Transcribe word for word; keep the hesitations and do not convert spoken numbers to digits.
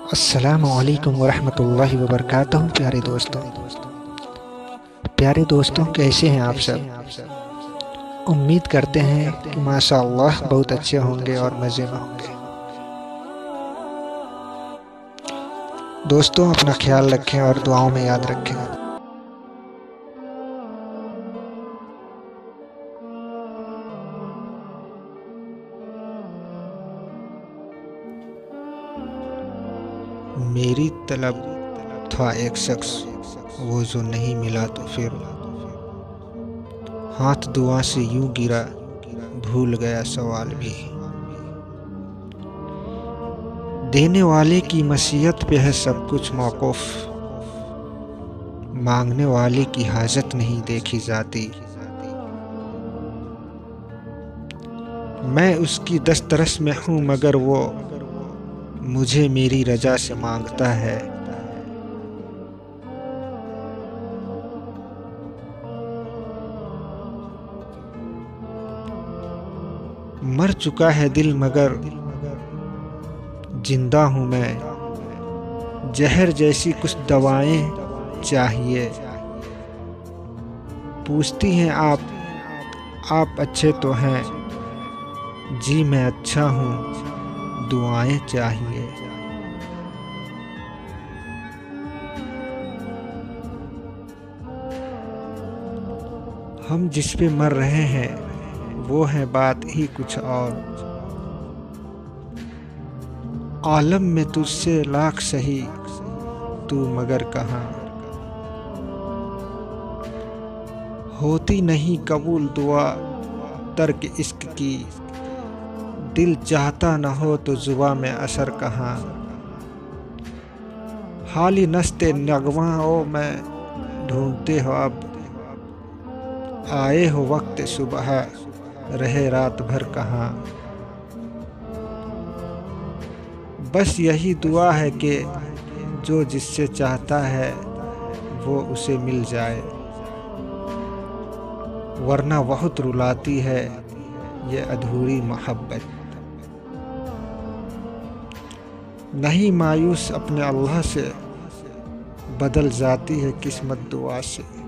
अस्सलामुअलैकुम वरहमतुल्लाहि वबरकातुहू। प्यारे दोस्तों प्यारे दोस्तों कैसे हैं आप सब। उम्मीद करते हैं कि माशाअल्लाह बहुत अच्छे होंगे और मज़े में होंगे। दोस्तों अपना ख्याल रखें और दुआओं में याद रखें। मेरी तलब था एक शख्स, वो जो नहीं मिला तो फिर हाथ दुआ से यूं गिरा, भूल गया सवाल भी। देने वाले की मसीयत पे है सब कुछ मौकूफ, मांगने वाले की हाजत नहीं देखी जाती। मैं उसकी दस्तरस में हूँ मगर वो मुझे मेरी रजा से मांगता है। मर चुका है दिल मगर जिंदा हूँ मैं, जहर जैसी कुछ दवाएं चाहिए। पूछती हैं आप आप अच्छे तो हैं, जी मैं अच्छा हूँ, दुआएं चाहिए। हम जिस पे मर रहे हैं वो है बात ही कुछ और, आलम में तुझसे लाख सही तू मगर कहाँ। होती नहीं कबूल दुआ तर्क इश्क की, दिल चाहता न हो तो जुबा में असर कहाँ। हाली नस्ते नगमा ओ मैं ढूंढते हो अब, आए हो वक्त सुबह रहे रात भर कहाँ। बस यही दुआ है कि जो जिससे चाहता है वो उसे मिल जाए, वरना बहुत रुलाती है ये अधूरी मोहब्बत। नहीं मायूस अपने अल्लाह से, बदल जाती है किस्मत दुआ से।